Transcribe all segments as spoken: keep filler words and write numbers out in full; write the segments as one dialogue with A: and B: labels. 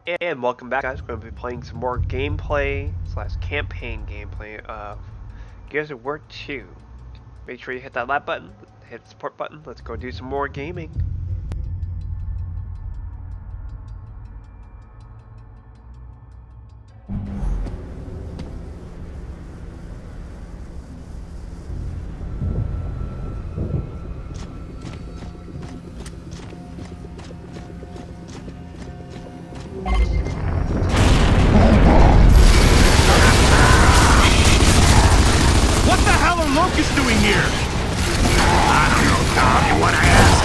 A: And welcome back, guys. We're going to be playing some more gameplay slash campaign gameplay of Gears of War two. Make sure you hit that like button, hit the support button. Let's go do some more gaming.
B: What the hell are Locust doing here? I don't know, Tom. You want to ask?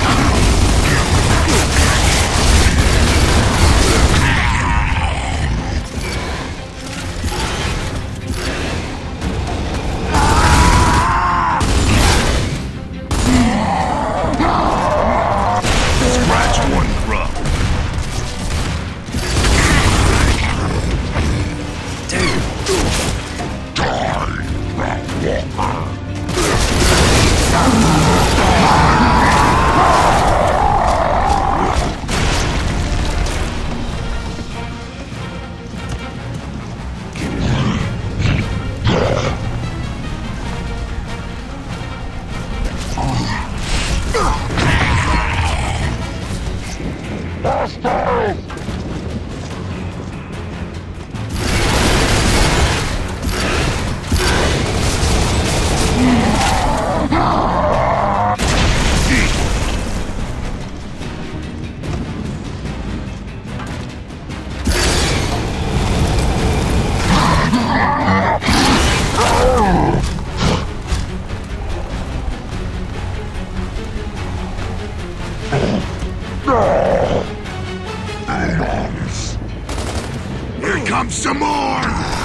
B: Scratch one grub. Here comes some more!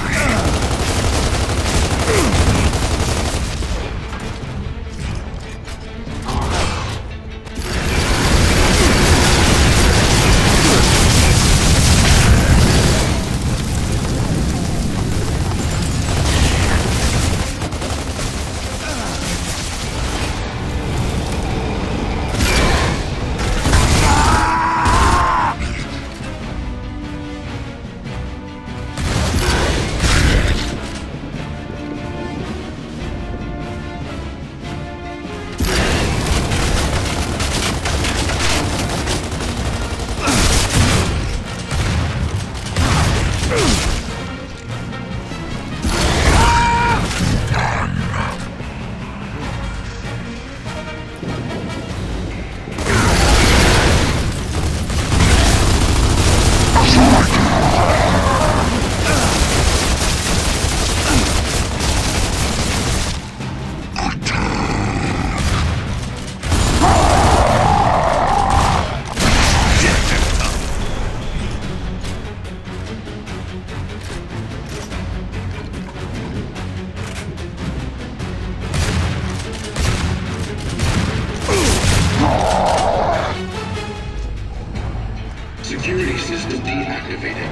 C: Security system deactivated.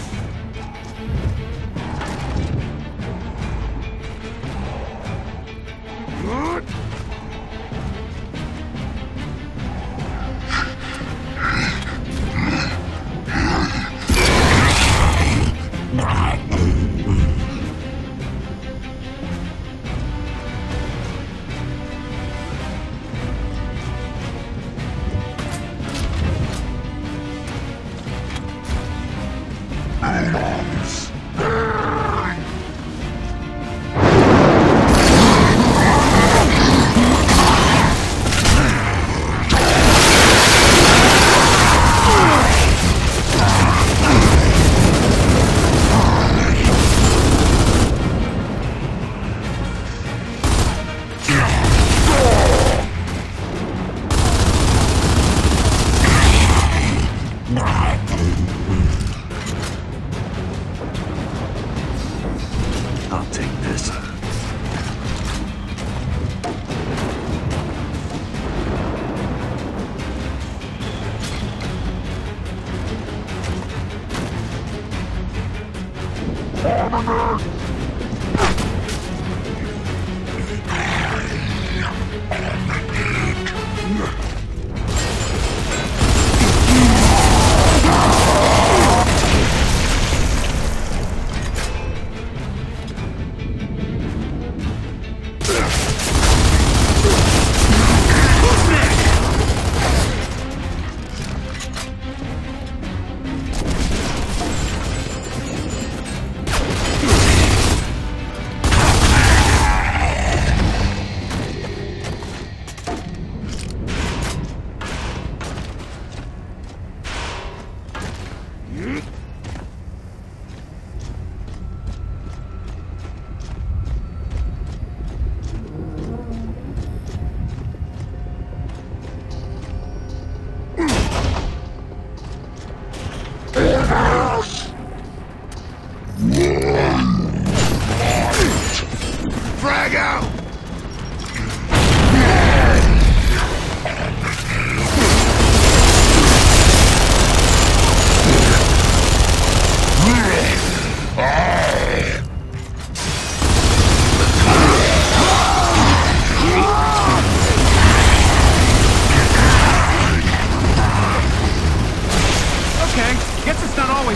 B: I'll take this.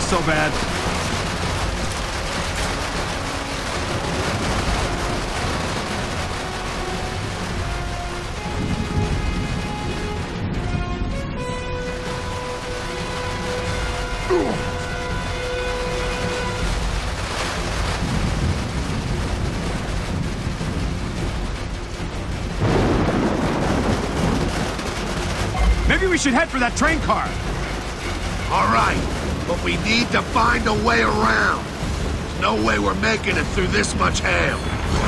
B: so bad. Maybe we should head for that train car.
D: All right, but we need to find a way around. There's no way we're making it through this much hail.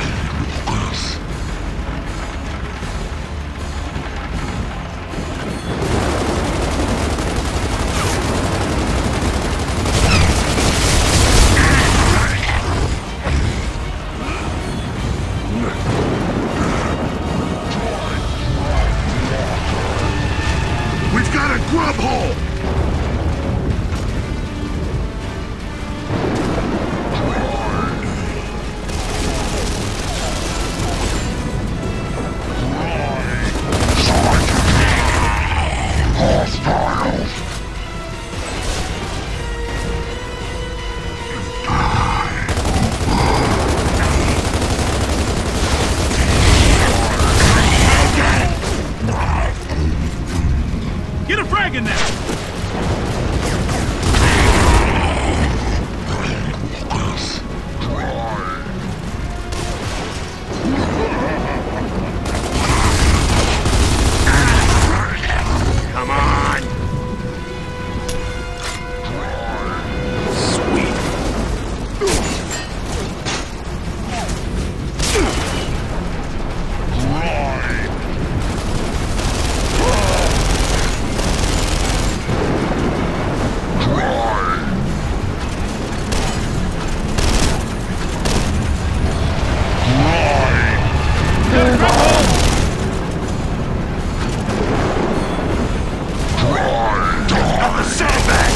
D: We've got a grub hole!
B: Get a frag in there!
D: Come on! Sweet. Got the sandbag!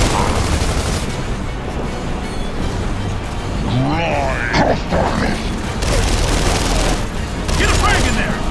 B: Get a frag in there!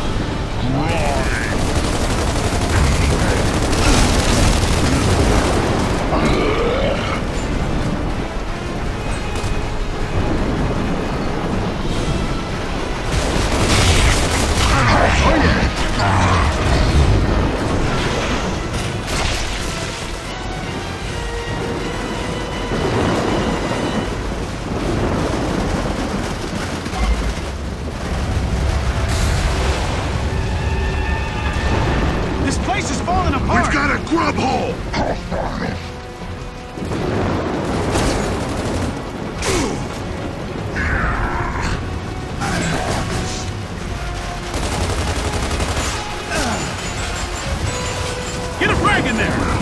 B: This place is falling apart!
D: We've got a grub hole!
B: Get a frag in there!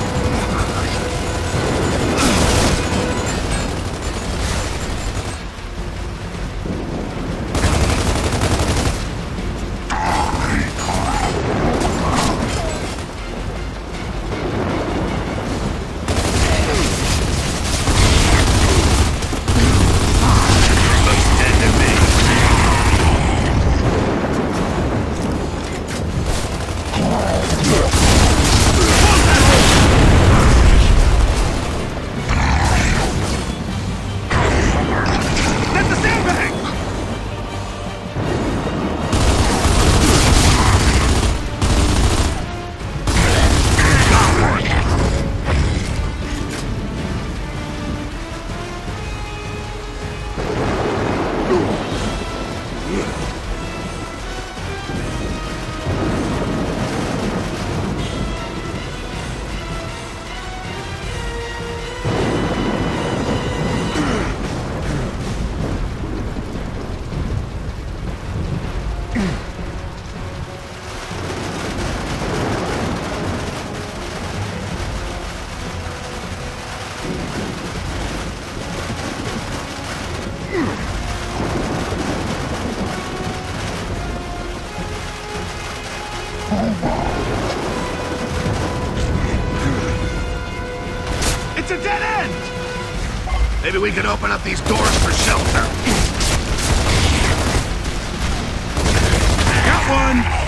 B: That's the sandbag! It's a dead end!
D: Maybe we could open up these doors for shelter.
B: Got one!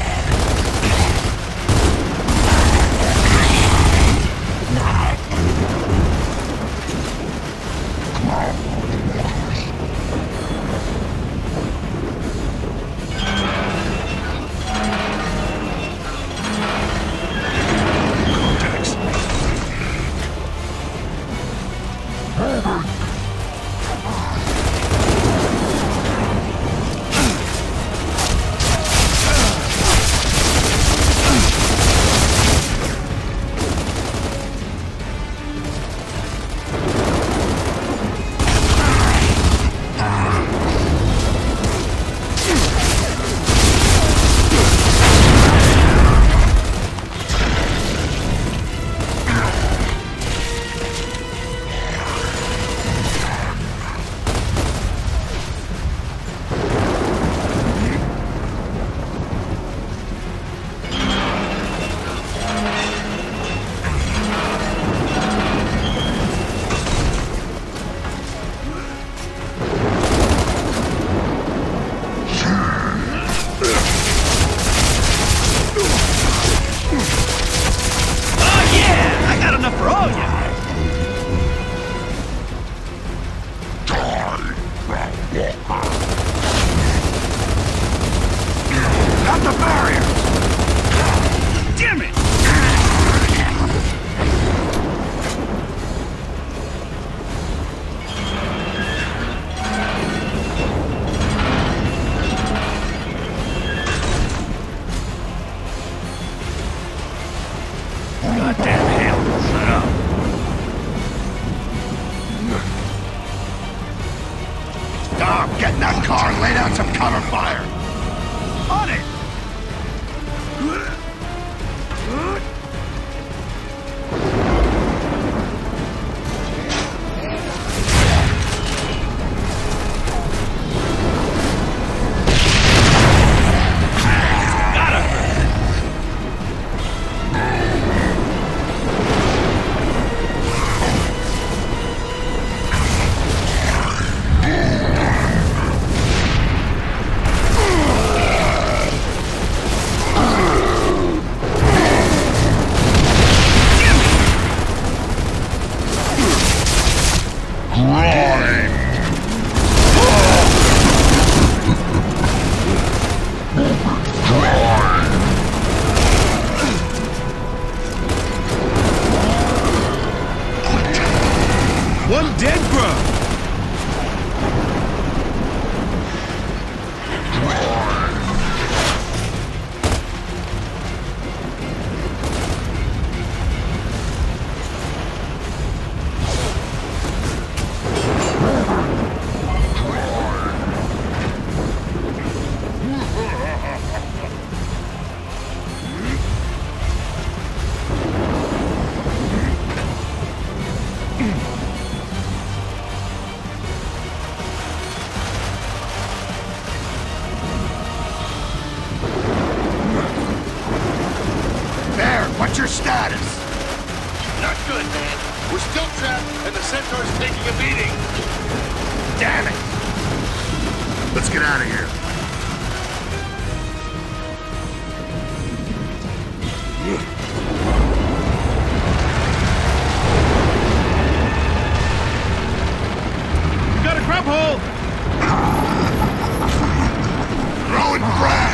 B: goddamn hell set up.
D: Dom, get in that car and lay down some cover fire.
B: On it! One dead grub!
D: What's your status?
C: Not good, man. We're still trapped, and the Centaur's taking a beating.
D: Damn it! Let's get out of here.
B: We got a grub hole!
D: Throwing frag!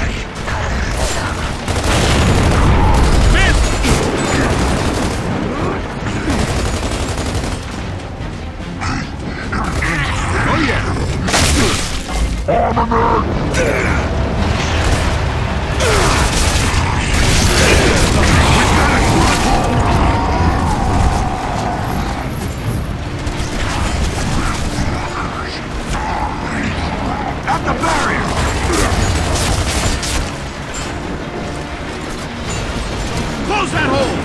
B: At the barrier! Close that hole!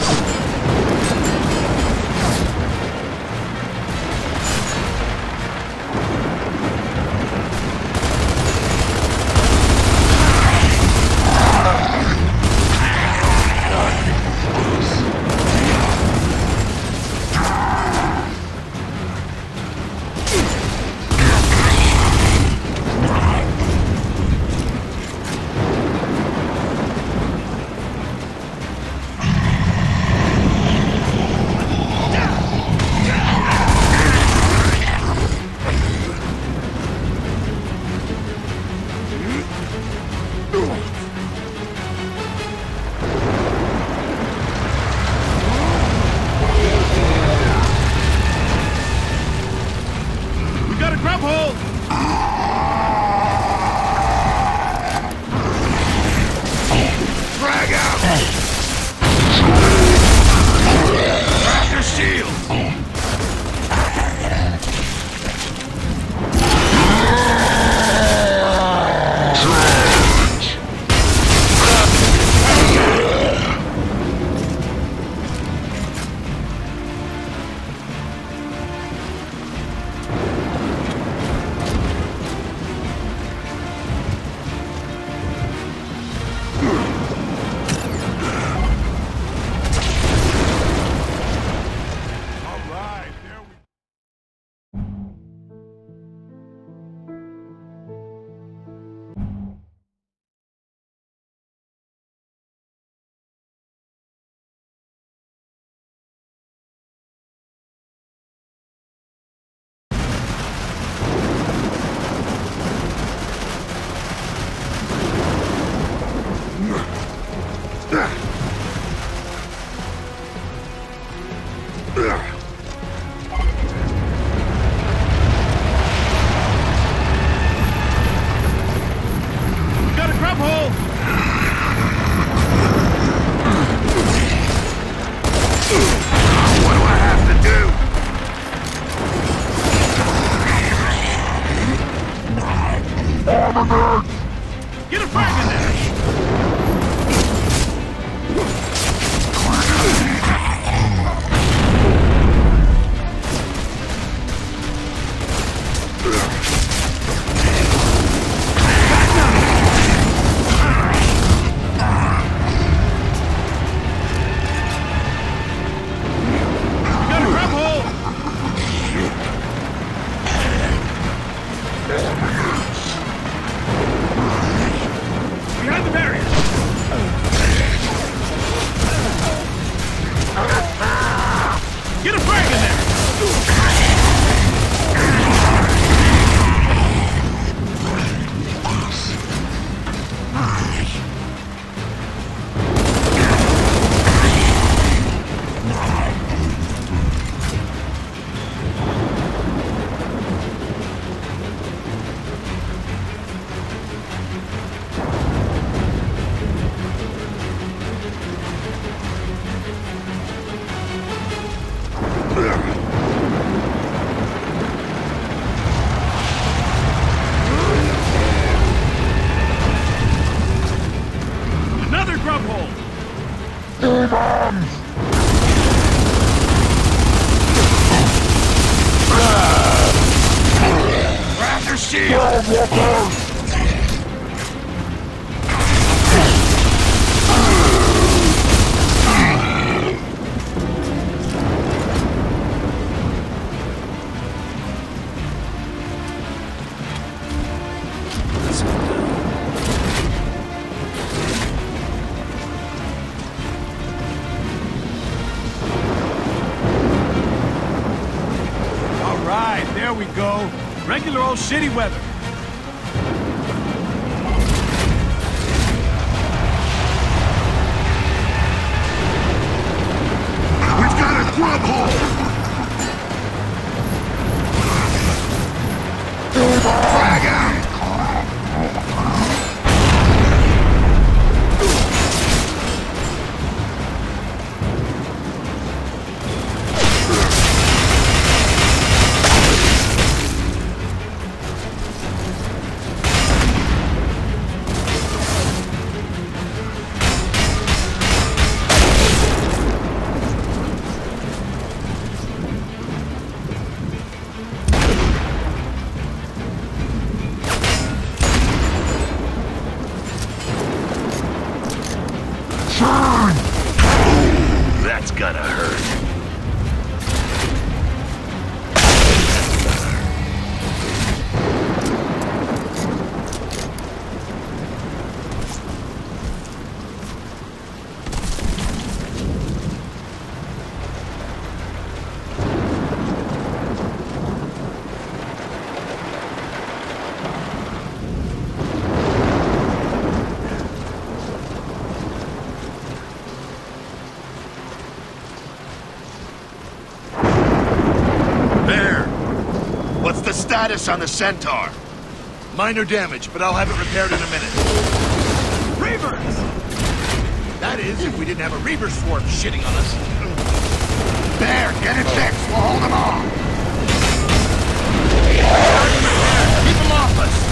B: grub hole!
D: Grab your shield!
B: Alright, there we go. Regular old shitty weather.
D: We've got a grub hole! Frag out! That's gonna hurt. What's the status on the Centaur?
C: Minor damage, but I'll have it repaired in a minute.
B: Reavers!
C: That is, if we didn't have a Reaver swarm shitting on us.
D: There, get it fixed. We'll hold them off.
C: Keep them off us!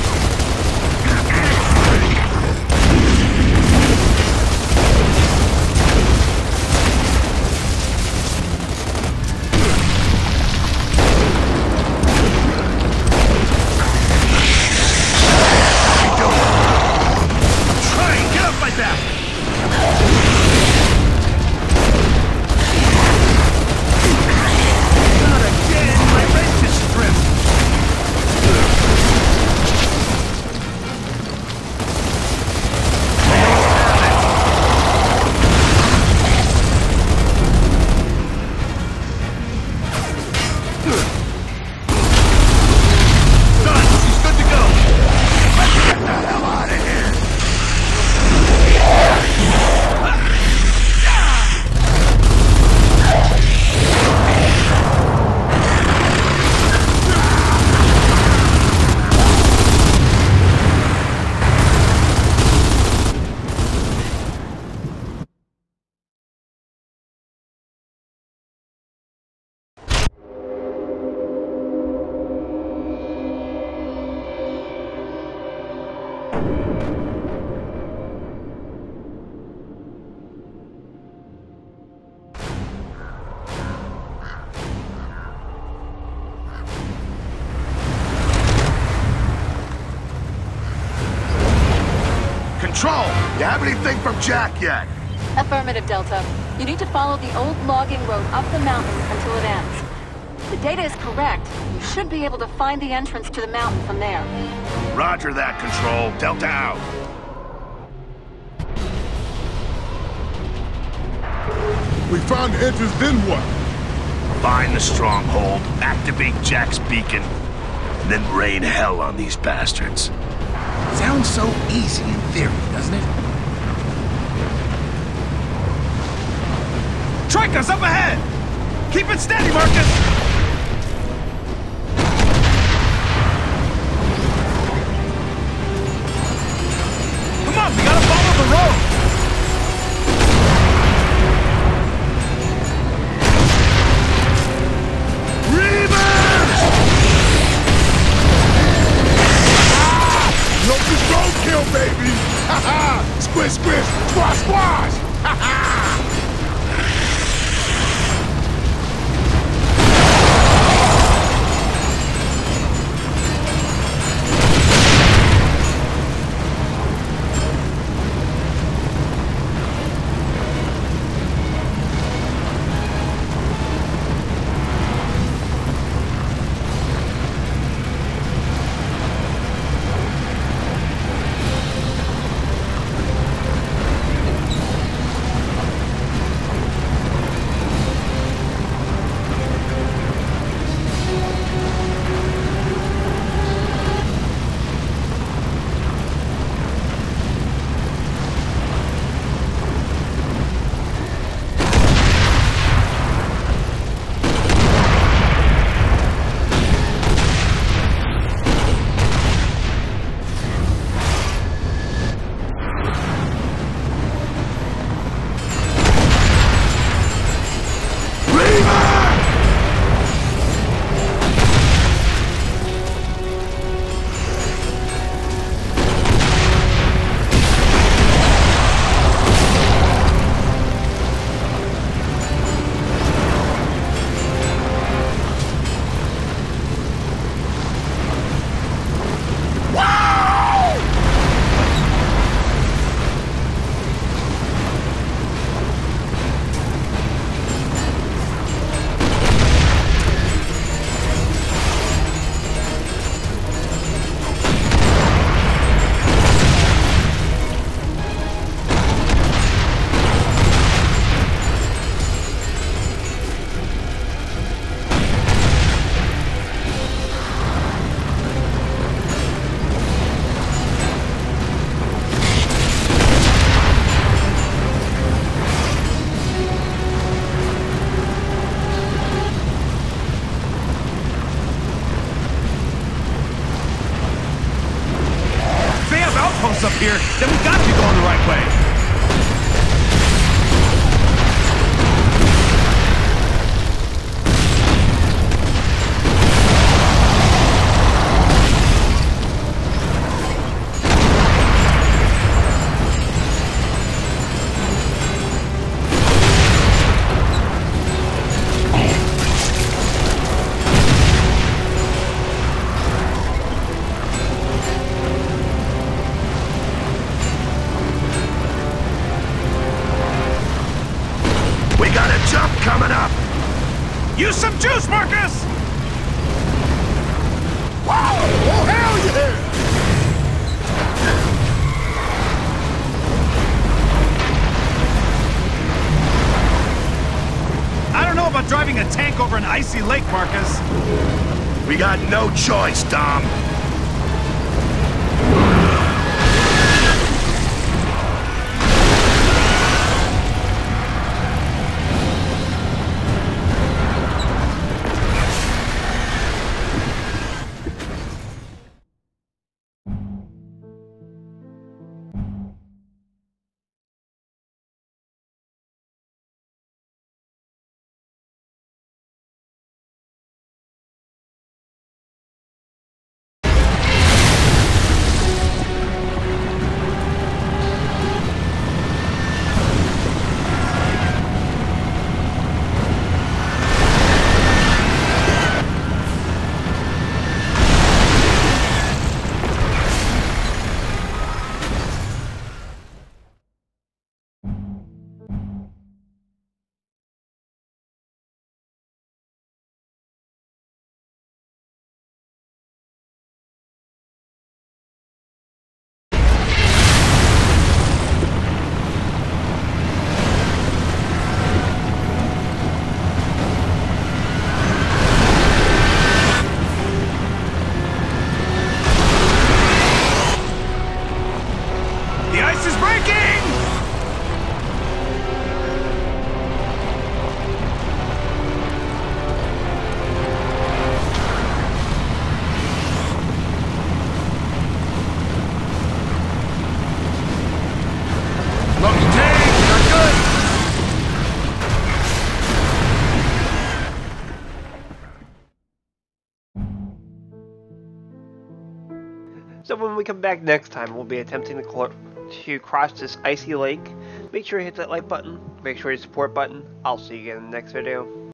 D: Control! You have anything from Jack yet?
E: Affirmative, Delta. You need to follow the old logging road up the mountain until it ends. If the data is correct, you should be able to find the entrance to the mountain from there.
D: Roger that, Control. Delta out.
C: We found the entrance, then what?
D: Find the stronghold, activate Jack's beacon, and then rain hell on these bastards.
C: Sounds so easy in theory, doesn't it?
B: Tricus up ahead! Keep it steady, Marcus! Come on, we gotta follow the road!
C: Locust roadkill, baby! Ha ha! Squish, squish! Squash, squash!
D: jump coming up!
B: Use some juice, Marcus!
C: Wow! Oh, hell yeah!
B: I don't know about driving a tank over an icy lake, Marcus.
D: We got no choice, Dom.
A: So when we come back next time, we'll be attempting to, cl to cross this icy lake. Make sure you hit that like button, make sure you support button. I'll see you again in the next video.